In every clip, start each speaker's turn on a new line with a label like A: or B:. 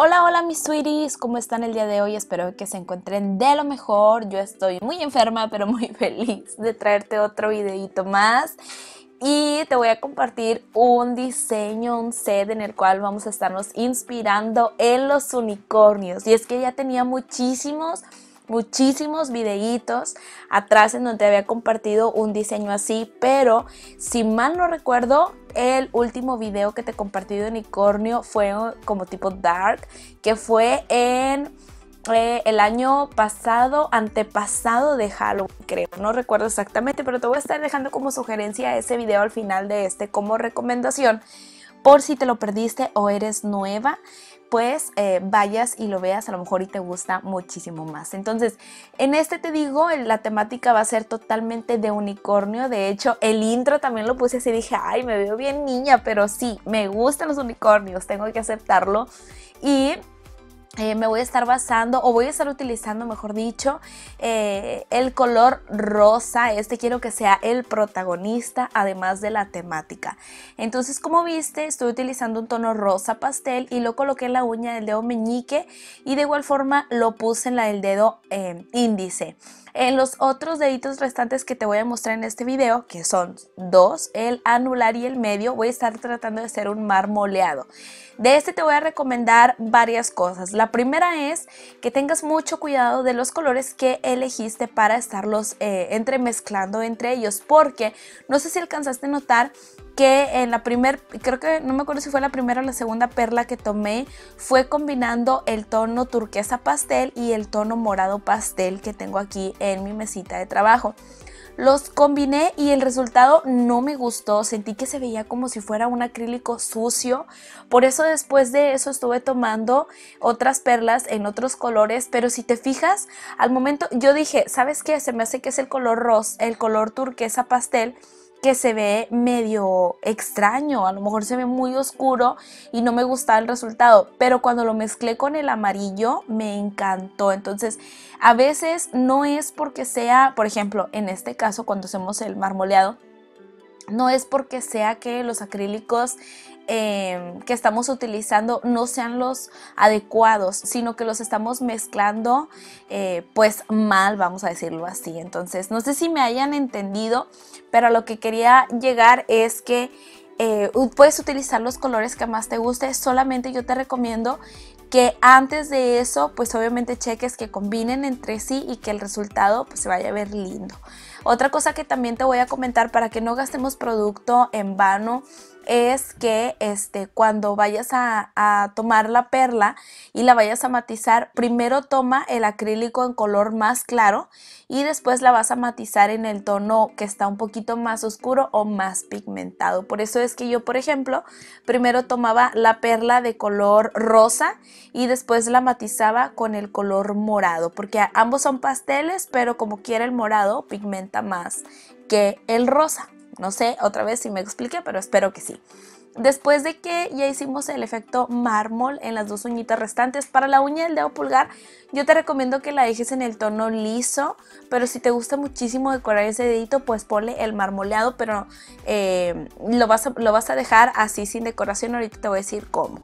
A: Hola, hola mis sweeties, ¿cómo están el día de hoy? Espero que se encuentren de lo mejor. Yo estoy muy enferma, pero muy feliz de traerte otro videito más. Y te voy a compartir un diseño, un set en el cual vamos a estarnos inspirando en los unicornios. Y es que ya tenía muchísimos videitos atrás en donde había compartido un diseño así, pero si mal no recuerdo, el último video que te compartí de unicornio fue como tipo dark, que fue en el año pasado, antepasado de Halloween, creo, no recuerdo exactamente, pero te voy a estar dejando como sugerencia ese video al final de este como recomendación, por si te lo perdiste o eres nueva, pues vayas y lo veas a lo mejor y te gusta muchísimo más. Entonces, en este te digo, la temática va a ser totalmente de unicornio. De hecho, el intro también lo puse así, dije, ay, me veo bien niña, pero sí, me gustan los unicornios, tengo que aceptarlo. Y me voy a estar basando, o voy a estar utilizando, mejor dicho, el color rosa. Quiero que sea el protagonista, además de la temática. Entonces, como viste, estoy utilizando un tono rosa pastel y lo coloqué en la uña del dedo meñique y de igual forma lo puse en la del dedo índice. En los otros deditos restantes que te voy a mostrar en este video, que son dos, el anular y el medio, voy a estar tratando de hacer un marmoleado. De este te voy a recomendar varias cosas. La primera es que tengas mucho cuidado de los colores que elegiste para estarlos entremezclando entre ellos, porque no sé si alcanzaste a notar que en la primera, creo que no me acuerdo si fue la primera o la segunda perla que tomé, fue combinando el tono turquesa pastel y el tono morado pastel que tengo aquí en mi mesita de trabajo. Los combiné y el resultado no me gustó, sentí que se veía como si fuera un acrílico sucio, por eso después de eso estuve tomando otras perlas en otros colores, pero si te fijas, al momento yo dije, ¿sabes qué? Se me hace que es el color rosa, el color turquesa pastel, que se ve medio extraño, a lo mejor se ve muy oscuro y no me gustaba el resultado, pero cuando lo mezclé con el amarillo me encantó. Entonces a veces no es porque sea, por ejemplo, en este caso cuando hacemos el marmoleado, no es porque sea que los acrílicos que estamos utilizando no sean los adecuados, sino que los estamos mezclando pues mal, vamos a decirlo así. Entonces no sé si me hayan entendido, pero a lo que quería llegar es que puedes utilizar los colores que más te guste. Solamente yo te recomiendo que antes de eso pues obviamente cheques que combinen entre sí y que el resultado pues se vaya a ver lindo. Otra cosa que también te voy a comentar para que no gastemos producto en vano es que cuando vayas a tomar la perla y la vayas a matizar, primero toma el acrílico en color más claro y después la vas a matizar en el tono que está un poquito más oscuro o más pigmentado. Por eso es que yo, por ejemplo, primero tomaba la perla de color rosa y después la matizaba con el color morado, porque ambos son pasteles, pero como quiera el morado pigmenta más que el rosa. No sé otra vez si me expliqué, pero espero que sí. Después de que ya hicimos el efecto mármol en las dos uñitas restantes, para la uña del dedo pulgar yo te recomiendo que la dejes en el tono liso, pero si te gusta muchísimo decorar ese dedito, pues ponle el marmoleado, pero lo vas a dejar así sin decoración. Ahorita te voy a decir cómo.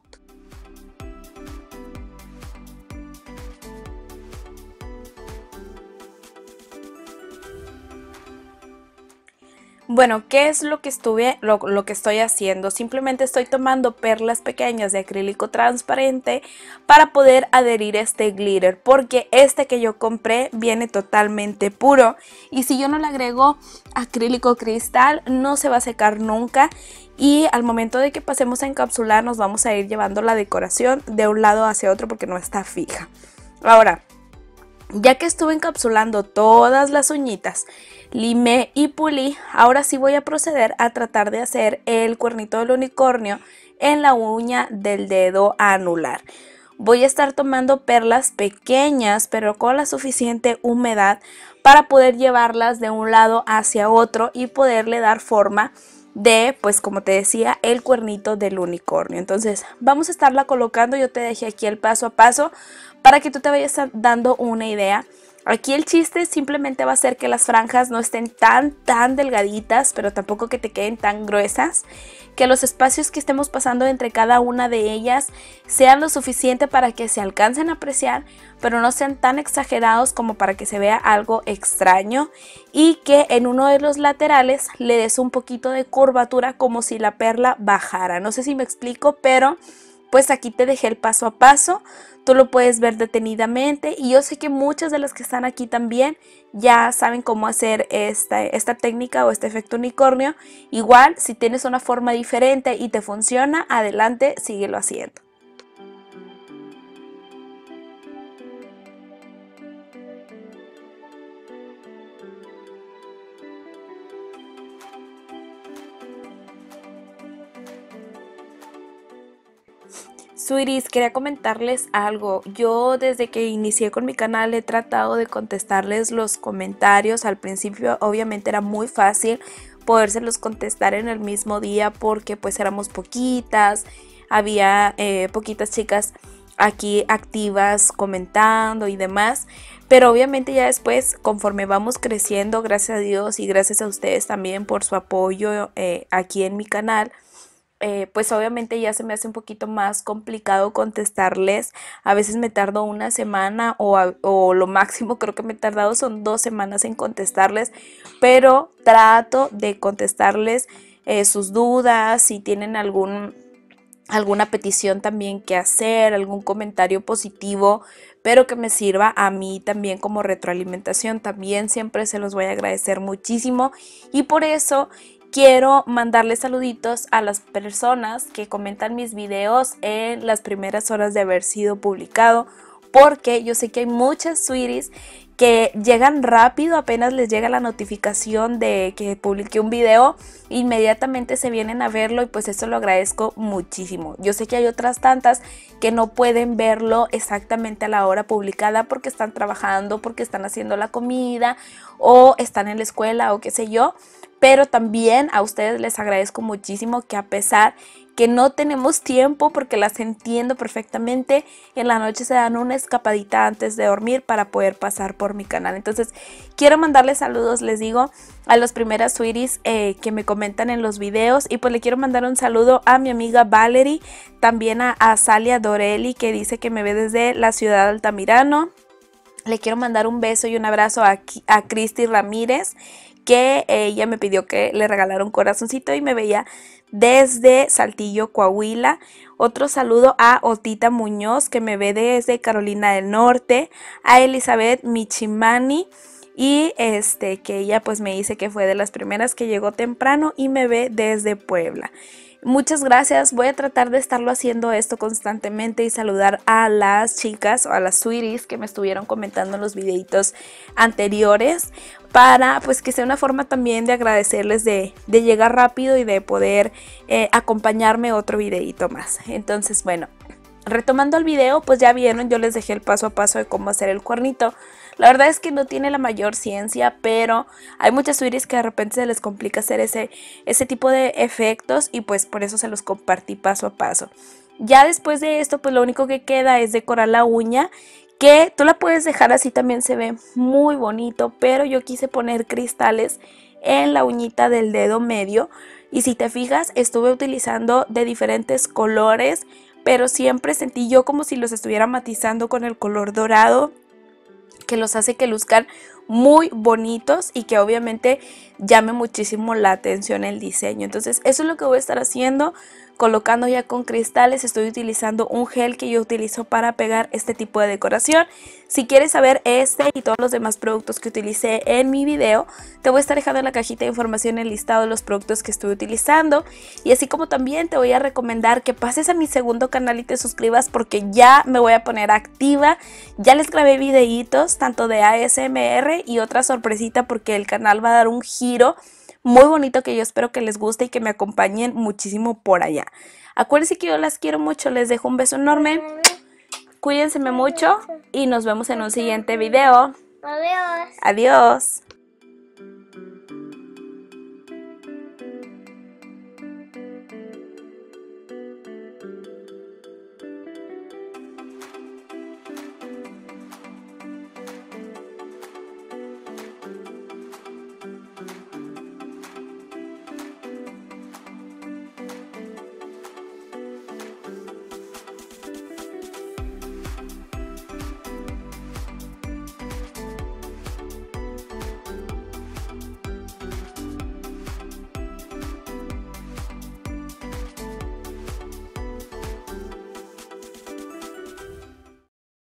A: Bueno, ¿qué es lo que estoy haciendo? Simplemente estoy tomando perlas pequeñas de acrílico transparente para poder adherir este glitter, porque este que yo compré viene totalmente puro y si yo no le agrego acrílico cristal no se va a secar nunca, y al momento de que pasemos a encapsular nos vamos a ir llevando la decoración de un lado hacia otro porque no está fija. Ahora, ya que estuve encapsulando todas las uñitas, limé y pulí, ahora sí voy a proceder a tratar de hacer el cuernito del unicornio en la uña del dedo anular. Voy a estar tomando perlas pequeñas, pero con la suficiente humedad para poder llevarlas de un lado hacia otro y poderle dar forma de, pues como te decía, el cuernito del unicornio. Entonces vamos a estarla colocando. Yo te dejé aquí el paso a paso para que tú te vayas dando una idea. Aquí el chiste simplemente va a ser que las franjas no estén tan delgaditas, pero tampoco que te queden tan gruesas. Que los espacios que estemos pasando entre cada una de ellas sean lo suficiente para que se alcancen a apreciar, pero no sean tan exagerados como para que se vea algo extraño. Y que en uno de los laterales le des un poquito de curvatura como si la perla bajara. No sé si me explico, pero pues aquí te dejé el paso a paso. Tú lo puedes ver detenidamente y yo sé que muchas de las que están aquí también ya saben cómo hacer esta técnica o este efecto unicornio. Igual, si tienes una forma diferente y te funciona, adelante, síguelo haciendo. Sweeties, quería comentarles algo. Yo desde que inicié con mi canal he tratado de contestarles los comentarios. Al principio obviamente era muy fácil podérselos contestar en el mismo día porque pues éramos poquitas, había poquitas chicas aquí activas comentando y demás. Pero obviamente ya después, conforme vamos creciendo, gracias a Dios y gracias a ustedes también por su apoyo aquí en mi canal, pues obviamente ya se me hace un poquito más complicado contestarles. A veces me tardo una semana o lo máximo creo que me he tardado son 2 semanas en contestarles, pero trato de contestarles sus dudas, si tienen alguna petición también que hacer, algún comentario positivo, pero que me sirva a mí también como retroalimentación. También siempre se los voy a agradecer muchísimo y por eso quiero mandarles saluditos a las personas que comentan mis videos en las primeras horas de haber sido publicado, porque yo sé que hay muchas sweeties que llegan rápido, apenas les llega la notificación de que publiqué un video, inmediatamente se vienen a verlo y pues eso lo agradezco muchísimo. Yo sé que hay otras tantas que no pueden verlo exactamente a la hora publicada porque están trabajando, porque están haciendo la comida o están en la escuela o qué sé yo. Pero también a ustedes les agradezco muchísimo que a pesar que no tenemos tiempo, porque las entiendo perfectamente, en la noche se dan una escapadita antes de dormir para poder pasar por mi canal. Entonces quiero mandarles saludos, les digo, a las primeras sweeties que me comentan en los videos. Y pues le quiero mandar un saludo a mi amiga Valerie, también a Salia Dorelli, que dice que me ve desde la ciudad de Altamirano. Le quiero mandar un beso y un abrazo a Cristi Ramírez, que ella me pidió que le regalara un corazoncito y me veía desde Saltillo, Coahuila. Otro saludo a Otita Muñoz, que me ve desde Carolina del Norte, a Elizabeth Michimani y que ella pues me dice que fue de las primeras que llegó temprano y me ve desde Puebla. Muchas gracias, voy a tratar de estarlo haciendo esto constantemente y saludar a las chicas o a las sweeties que me estuvieron comentando en los videitos anteriores, para pues que sea una forma también de agradecerles de llegar rápido y de poder acompañarme otro videito más. Entonces bueno, retomando el video, pues ya vieron, yo les dejé el paso a paso de cómo hacer el cuernito. La verdad es que no tiene la mayor ciencia, pero hay muchas sweeties que de repente se les complica hacer ese tipo de efectos y pues por eso se los compartí paso a paso. Ya después de esto, pues lo único que queda es decorar la uña, que tú la puedes dejar así, también se ve muy bonito, pero yo quise poner cristales en la uñita del dedo medio y si te fijas estuve utilizando de diferentes colores, pero siempre sentí yo como si los estuviera matizando con el color dorado, que los hace que luzcan muy bonitos y que obviamente llame muchísimo la atención el diseño. Entonces eso es lo que voy a estar haciendo, colocando ya con cristales. Estoy utilizando un gel que yo utilizo para pegar este tipo de decoración. Si quieres saber este y todos los demás productos que utilicé en mi video, te voy a estar dejando en la cajita de información el listado de los productos que estoy utilizando. Y así como también te voy a recomendar que pases a mi segundo canal y te suscribas, porque ya me voy a poner activa. Ya les grabé videitos tanto de ASMR y otra sorpresita, porque el canal va a dar un giro muy bonito que yo espero que les guste y que me acompañen muchísimo por allá. Acuérdense que yo las quiero mucho, les dejo un beso enorme, cuídense mucho y nos vemos en un siguiente video.
B: Adiós.
A: Adiós.